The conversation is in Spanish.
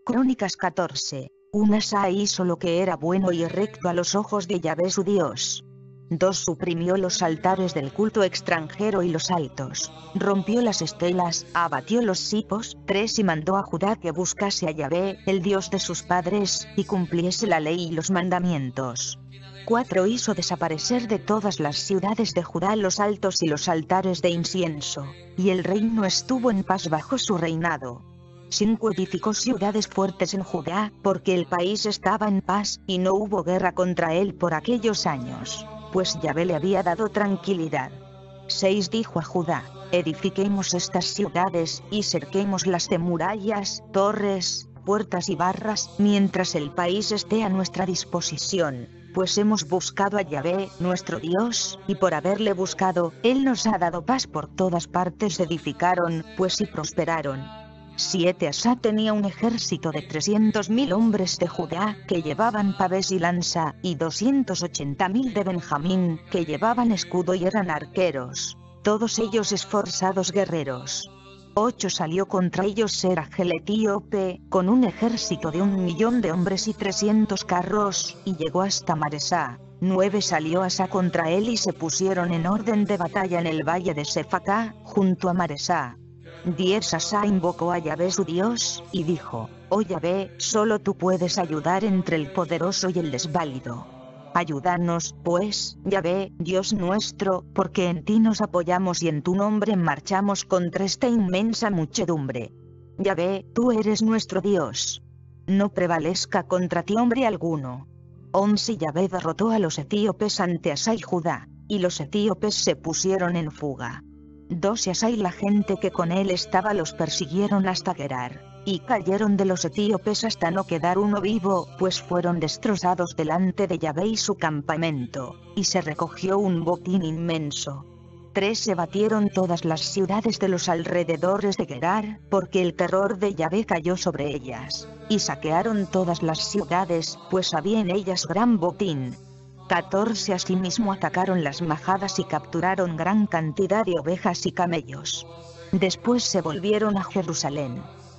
Crónicas 14. Asa hizo lo que era bueno y recto a los ojos de Yahvé su Dios. 2. Suprimió los altares del culto extranjero y los altos, rompió las estelas, abatió los cipos. 3. Y mandó a Judá que buscase a Yahvé, el Dios de sus padres, y cumpliese la ley y los mandamientos. 4. Hizo desaparecer de todas las ciudades de Judá los altos y los altares de incienso, y el reino estuvo en paz bajo su reinado. 5. Edificó ciudades fuertes en Judá, porque el país estaba en paz, y no hubo guerra contra él por aquellos años, pues Yahvé le había dado tranquilidad. 6. Dijo a Judá: edifiquemos estas ciudades, y cerquémoslas de murallas, torres, puertas y barras, mientras el país esté a nuestra disposición, pues hemos buscado a Yahvé, nuestro Dios, y por haberle buscado, Él nos ha dado paz por todas partes. Edificaron, pues, y prosperaron. 7. Asa tenía un ejército de 300.000 hombres de Judá, que llevaban pavés y lanza, y 280.000 de Benjamín, que llevaban escudo y eran arqueros, todos ellos esforzados guerreros. 8. Salió contra ellos Serach el etíope, con un ejército de 1.000.000 de hombres y 300 carros, y llegó hasta Maresá. 9. Salió Asa contra él y se pusieron en orden de batalla en el valle de Sefacá, junto a Maresá. 10. Asa invocó a Yahvé su Dios, y dijo: oh Yahvé, solo tú puedes ayudar entre el poderoso y el desválido. Ayúdanos, pues, Yahvé, Dios nuestro, porque en ti nos apoyamos y en tu nombre marchamos contra esta inmensa muchedumbre. Yahvé, tú eres nuestro Dios. No prevalezca contra ti hombre alguno. 11. Yahvé derrotó a los etíopes ante Asa y Judá, y los etíopes se pusieron en fuga. 12. Asa y la gente que con él estaba los persiguieron hasta Gerar, y cayeron de los etíopes hasta no quedar uno vivo, pues fueron destrozados delante de Yahvé y su campamento, y se recogió un botín inmenso. 3. Se batieron todas las ciudades de los alrededores de Gerar, porque el terror de Yahvé cayó sobre ellas, y saquearon todas las ciudades, pues había en ellas gran botín. 14. Asimismo atacaron las majadas y capturaron gran cantidad de ovejas y camellos. Después se volvieron a Jerusalén.